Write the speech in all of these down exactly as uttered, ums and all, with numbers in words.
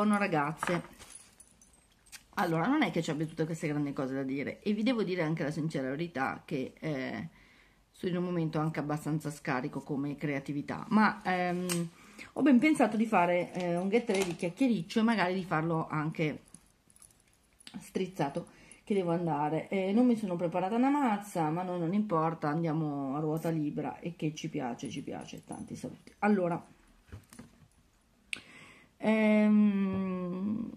Buongiorno ragazze. Allora, non è che ci abbia tutte queste grandi cose da dire, e vi devo dire anche la sincera verità che eh, sono in un momento anche abbastanza scarico come creatività, ma ehm, ho ben pensato di fare eh, un get ready chiacchiericcio e magari di farlo anche strizzato, che devo andare. Eh, non mi sono preparata una mazza, ma no, non importa, andiamo a ruota libera e che ci piace, ci piace. Tanti saluti. Allora, ehm,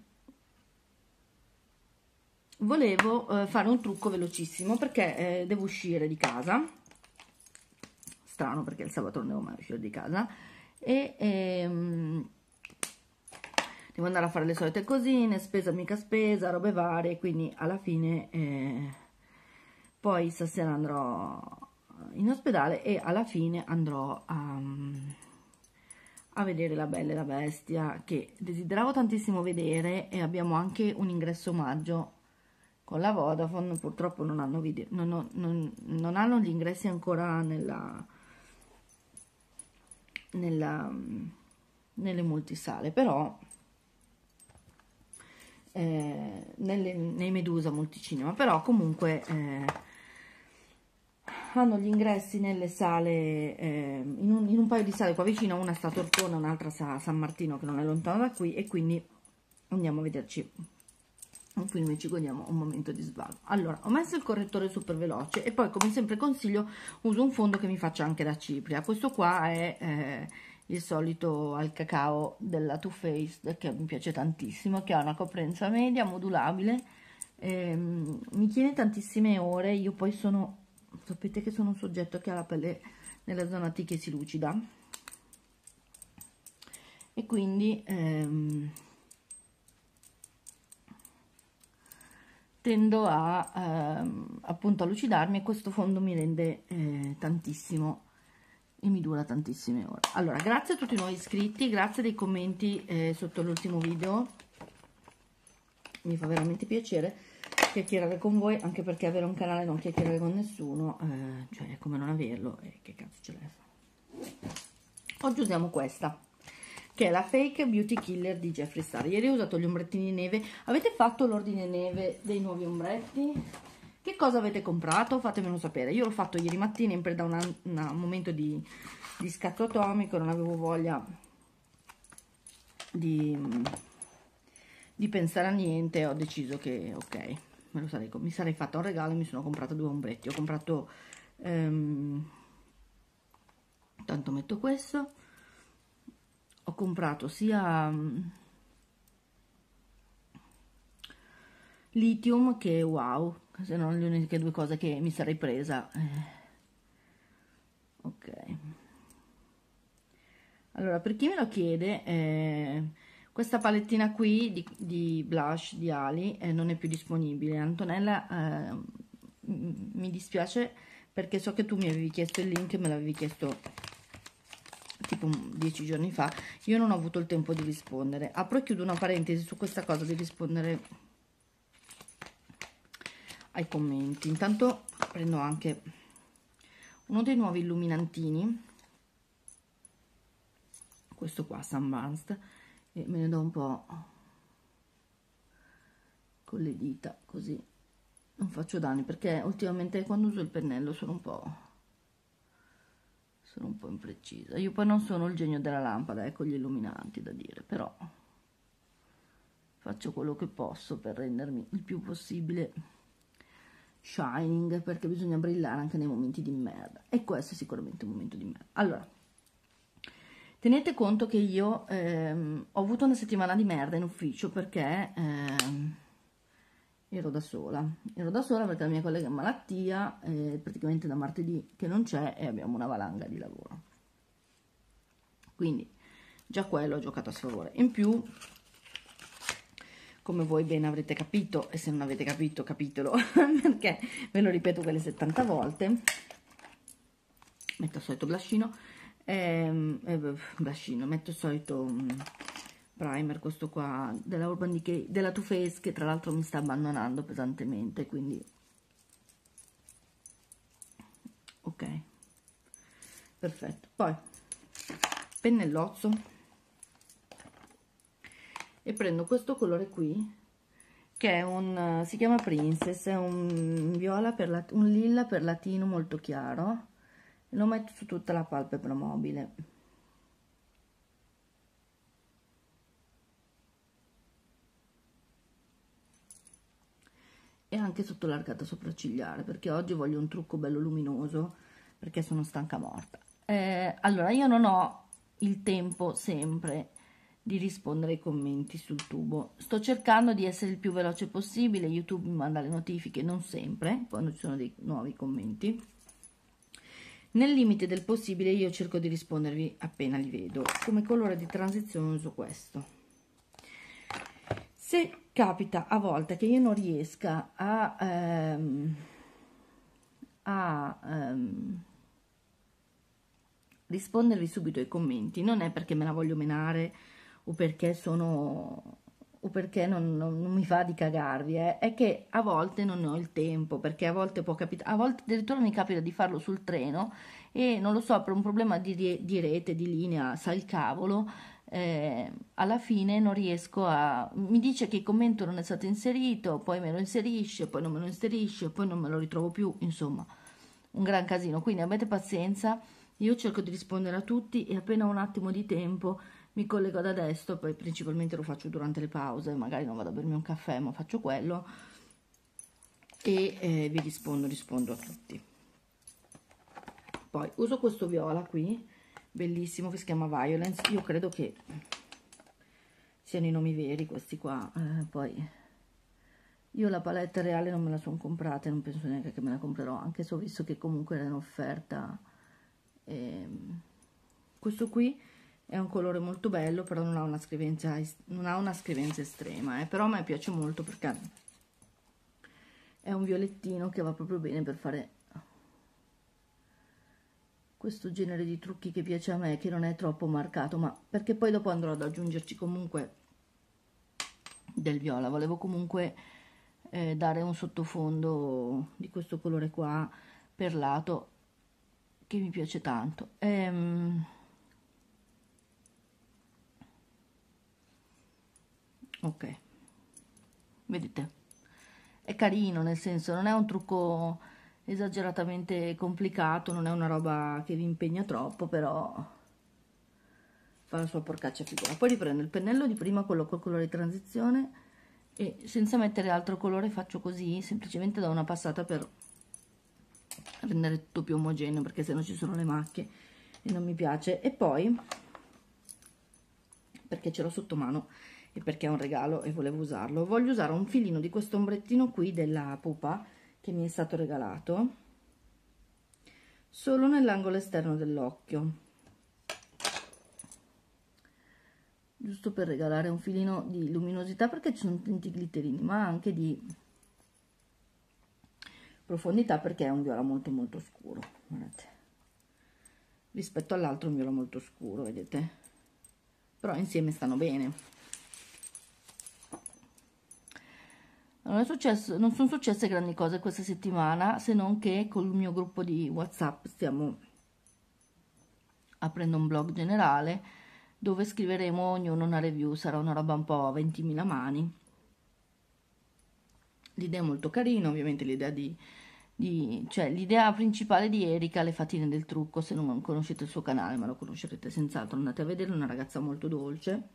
volevo eh, fare un trucco velocissimo perché eh, devo uscire di casa. Strano, perché il sabato non devo mai uscire di casa e ehm, devo andare a fare le solite cosine, spesa mica spesa, robe varie, quindi alla fine eh, poi stasera andrò in ospedale e alla fine andrò a, a vedere La Bella e la Bestia, che desideravo tantissimo vedere, e abbiamo anche un ingresso omaggio con la Vodafone. Purtroppo non hanno, video, non, ho, non, non hanno gli ingressi ancora nella, nella, nelle multisale, però eh, nelle, nei Medusa Multicinema, però comunque eh, hanno gli ingressi nelle sale, eh, in, un, in un paio di sale qua vicino, una sta a Tortona, un'altra sta a San Martino, che non è lontano da qui, e quindi andiamo a vederci un film e ci godiamo un momento di svago. Allora, ho messo il correttore super veloce e poi, come sempre consiglio, uso un fondo che mi faccia anche da cipria. Questo qua è eh, il solito al cacao della Too Faced, che mi piace tantissimo, che ha una coprenza media, modulabile, ehm, mi tiene tantissime ore. Io poi sono, sapete che sono un soggetto che ha la pelle nella zona T che si lucida, e quindi ehm, tendo a ehm, appunto a lucidarmi, e questo fondo mi rende eh, tantissimo e mi dura tantissime ore. Allora, grazie a tutti i nuovi iscritti, grazie dei commenti eh, sotto l'ultimo video, mi fa veramente piacere chiacchierare con voi, anche perché avere un canale e non chiacchierare con nessuno eh, cioè è come non averlo, e che cazzo ce l'è. Oggi usiamo questa, che è la Fake Beauty Killer di Jeffree Star. Ieri ho usato gli ombrettini neve. Avete fatto l'ordine neve dei nuovi ombretti? Che cosa avete comprato? Fatemelo sapere. Io l'ho fatto ieri mattina in preda a un momento di, di scatto atomico, non avevo voglia di, di pensare a niente, ho deciso che ok, me lo sarei, mi sarei fatta un regalo e mi sono comprata due ombretti. Ho comprato, um, tanto metto questo, ho comprato sia um, lithium che wow, se non le uniche due cose che mi sarei presa. Eh, ok, allora, per chi me lo chiede, eh, questa palettina qui di, di blush di Ali eh, non è più disponibile. Antonella, eh, mi dispiace, perché so che tu mi avevi chiesto il link, me l'avevi chiesto tipo dieci giorni fa, io non ho avuto il tempo di rispondere. Apro e chiudo una parentesi su questa cosa di rispondere ai commenti. Intanto prendo anche uno dei nuovi illuminantini, questo qua, Sunburst, e me ne do un po' con le dita, così non faccio danni, perché ultimamente quando uso il pennello sono un po' sono un po' imprecisa. Io poi non sono il genio della lampada, ecco, gli illuminanti, da dire, però faccio quello che posso per rendermi il più possibile shining, perché bisogna brillare anche nei momenti di merda, e questo è sicuramente un momento di merda. Allora, tenete conto che io ehm, ho avuto una settimana di merda in ufficio, perché ehm, ero da sola, ero da sola perché la mia collega è in malattia, eh, praticamente da martedì che non c'è, e abbiamo una valanga di lavoro, quindi già quello ho giocato a sfavore. In più, come voi bene avrete capito, e se non avete capito capitelo perché ve lo ripeto quelle settanta volte, metto il solito blushino, ehm, eh, blushino metto il solito um, primer, questo qua della Urban Decay, della Too Faced, che tra l'altro mi sta abbandonando pesantemente, quindi ok, perfetto. Poi pennellozzo, e prendo questo colore qui, che è un, si chiama Princess, è un viola per la, un lilla per latino molto chiaro, e lo metto su tutta la palpebra mobile. E anche sotto l'arcata sopraccigliare, perché oggi voglio un trucco bello luminoso, perché sono stanca morta. Eh, allora, io non ho il tempo sempre di rispondere ai commenti sul tubo, sto cercando di essere il più veloce possibile, YouTube mi manda le notifiche, non sempre, quando ci sono dei nuovi commenti. Nel limite del possibile io cerco di rispondervi appena li vedo. Come colore di transizione uso questo. Se capita a volte che io non riesca a, ehm, a ehm, rispondervi subito ai commenti, non è perché me la voglio menare o perché sono o perché non, non, non mi fa di cagarvi, eh. È che a volte non ne ho il tempo, perché a volte può capitare, a volte addirittura mi capita di farlo sul treno e non lo so, per un problema di, di rete, di linea, sa il cavolo, eh, alla fine non riesco a, mi dice che il commento non è stato inserito, poi me lo inserisce, poi non me lo inserisce, poi non me lo ritrovo più, insomma un gran casino, quindi abbiate pazienza, io cerco di rispondere a tutti e appena ho un attimo di tempo mi collego da desktop, poi principalmente lo faccio durante le pause, magari non vado a bermi un caffè ma faccio quello e eh, vi rispondo, rispondo a tutti. Poi uso questo viola qui, bellissimo, che si chiama Violence, io credo che siano i nomi veri questi qua, eh, poi io la palette reale non me la sono comprata e non penso neanche che me la comprerò, anche se ho visto che comunque era in offerta. Ehm, questo qui è un colore molto bello, però non ha una scrivenza, non ha una scrivenza estrema, eh, però a me piace molto perché è un violettino che va proprio bene per fare questo genere di trucchi che piace a me, che non è troppo marcato, ma perché poi dopo andrò ad aggiungerci comunque del viola. Volevo comunque eh, dare un sottofondo di questo colore qua perlato che mi piace tanto. Ehm, ok, vedete, è carino, nel senso non è un trucco esageratamente complicato, non è una roba che vi impegna troppo, però fa la sua porcaccia figura. Poi riprendo il pennello di prima, quello col colore di transizione, e senza mettere altro colore faccio così, semplicemente do una passata per rendere tutto più omogeneo, perché se no ci sono le macchie e non mi piace. E poi, perché ce l'ho sotto mano e perché è un regalo e volevo usarlo, voglio usare un filino di questo ombrettino qui della Pupa che mi è stato regalato, solo nell'angolo esterno dell'occhio, giusto per regalare un filino di luminosità, perché ci sono tanti glitterini, ma anche di profondità, perché è un viola molto molto scuro, guardate, rispetto all'altro un viola molto scuro, vedete, però insieme stanno bene. Non, è successo, non sono successe grandi cose questa settimana, se non che col mio gruppo di WhatsApp stiamo aprendo un blog generale dove scriveremo ognuno una review, sarà una roba un po' a ventimila mani. L'idea è molto carina, ovviamente l'idea di, di cioè l'idea principale di Erika, le fatine del trucco, se non conoscete il suo canale, ma lo conoscerete senz'altro, andate a vedere, è una ragazza molto dolce,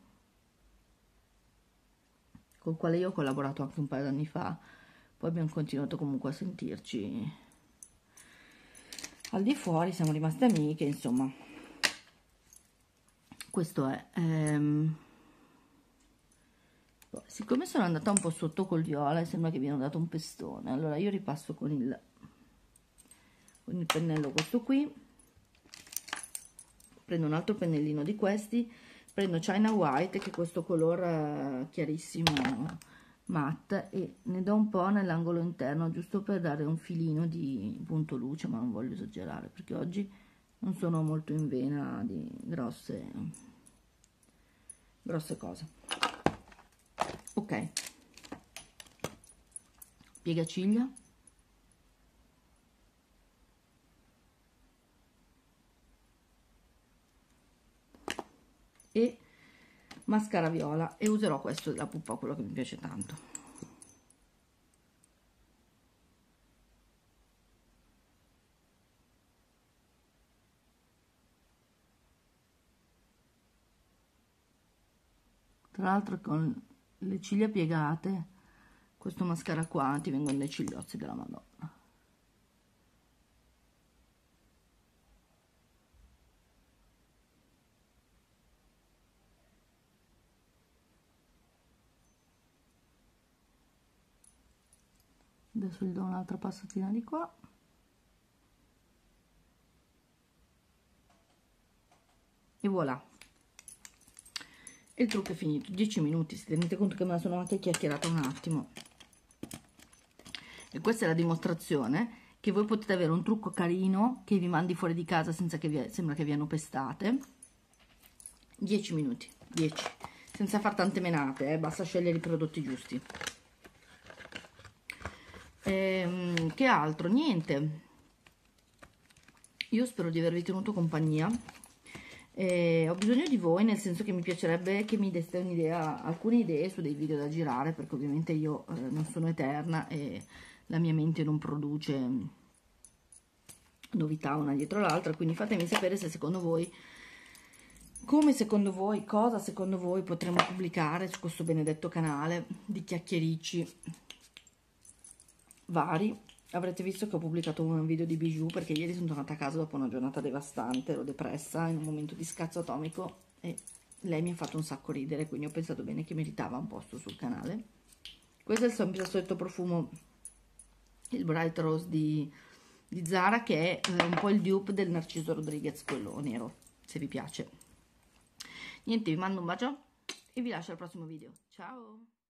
col quale io ho collaborato anche un paio d'anni fa, poi abbiamo continuato comunque a sentirci al di fuori, siamo rimaste amiche, insomma, questo è. Ehm, siccome sono andata un po' sotto col viola e sembra che mi hanno dato un pestone, allora io ripasso con il, con il pennello questo qui, prendo un altro pennellino di questi, prendo China White, che è questo colore chiarissimo matte, e ne do un po' nell'angolo interno, giusto per dare un filino di punto luce, ma non voglio esagerare perché oggi non sono molto in vena di grosse grosse cose. Ok, piegaciglia, e mascara viola, e userò questo della Pupa, quello che mi piace tanto. Tra l'altro con le ciglia piegate, questo mascara qua ti vengono dei cigliozzi della Madonna. Adesso gli do un'altra passatina di qua. E voilà. E il trucco è finito. dieci minuti, si tenete conto che me la sono anche chiacchierata un attimo. E questa è la dimostrazione che voi potete avere un trucco carino che vi mandi fuori di casa senza che vi sembra che vi hanno pestate. dieci minuti, dieci, senza far tante menate, eh? Basta scegliere i prodotti giusti. Ehm, che altro? Niente. Io spero di avervi tenuto compagnia. Eh, ho bisogno di voi, nel senso che mi piacerebbe che mi deste un'idea, alcune idee su dei video da girare, perché ovviamente io eh, non sono eterna e la mia mente non produce novità una dietro l'altra, quindi fatemi sapere se secondo voi, come secondo voi, cosa secondo voi potremmo pubblicare su questo benedetto canale di chiacchiericci vari. Avrete visto che ho pubblicato un video di Bijou perché ieri sono tornata a casa dopo una giornata devastante, ero depressa in un momento di scazzo atomico e lei mi ha fatto un sacco ridere, quindi ho pensato bene che meritava un posto sul canale. Questo è il sempre solito profumo, il Bright Rose di, di Zara, che è un po' il dupe del Narciso Rodriguez, quello nero, se vi piace. Niente, vi mando un bacio e vi lascio al prossimo video. Ciao!